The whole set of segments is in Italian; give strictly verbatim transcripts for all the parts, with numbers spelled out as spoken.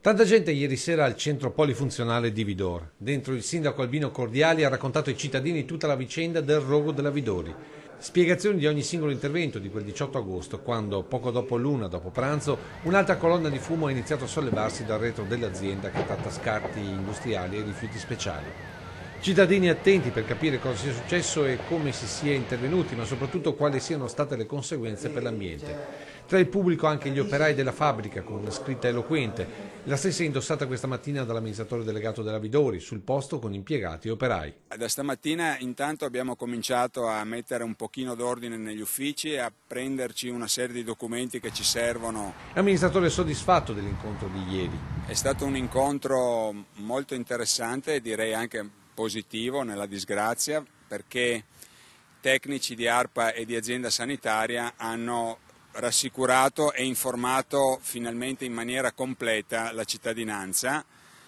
Tanta gente ieri sera al centro polifunzionale di Vidor. Dentro il sindaco Albino Cordiali ha raccontato ai cittadini tutta la vicenda del rogo della Vidori. Spiegazioni di ogni singolo intervento di quel diciotto agosto, quando, poco dopo l'una, dopo pranzo, un'altra colonna di fumo ha iniziato a sollevarsi dal retro dell'azienda che tratta scarti industriali e rifiuti speciali. Cittadini attenti per capire cosa sia successo e come si sia intervenuti, ma soprattutto quali siano state le conseguenze per l'ambiente. Tra il pubblico anche gli operai della fabbrica con una scritta eloquente, la stessa indossata questa mattina dall'amministratore delegato della Vidori, sul posto con impiegati e operai. Da stamattina intanto abbiamo cominciato a mettere un pochino d'ordine negli uffici e a prenderci una serie di documenti che ci servono. L'amministratore è soddisfatto dell'incontro di ieri. È stato un incontro molto interessante e direi anche positivo nella disgrazia, perché tecnici di ARPA e di azienda sanitaria hanno rassicurato e informato finalmente in maniera completa la cittadinanza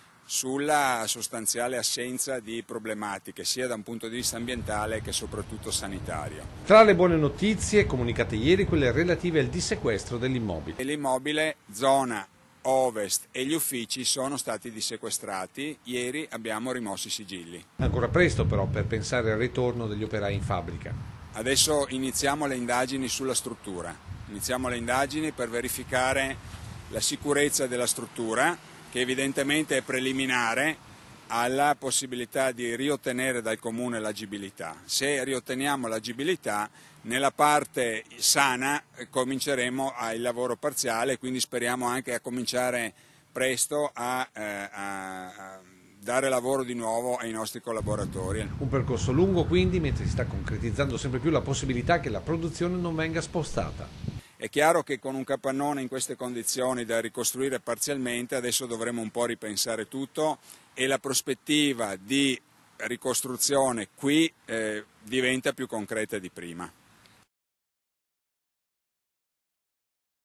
sulla sostanziale assenza di problematiche sia da un punto di vista ambientale che soprattutto sanitario. Tra le buone notizie comunicate ieri quelle relative al dissequestro dell'immobile. L'immobile zona Ovest e gli uffici sono stati dissequestrati, ieri abbiamo rimosso i sigilli. Ancora presto però per pensare al ritorno degli operai in fabbrica. Adesso iniziamo le indagini sulla struttura, iniziamo le indagini per verificare la sicurezza della struttura, che evidentemente è preliminare alla possibilità di riottenere dal comune l'agibilità. Se riotteniamo l'agibilità, nella parte sana cominceremo il lavoro parziale, quindi speriamo anche a cominciare presto a, eh, a, a dare lavoro di nuovo ai nostri collaboratori. Un percorso lungo quindi, mentre si sta concretizzando sempre più la possibilità che la produzione non venga spostata. È chiaro che con un capannone in queste condizioni da ricostruire parzialmente adesso dovremo un po' ripensare tutto e la prospettiva di ricostruzione qui eh, diventa più concreta di prima.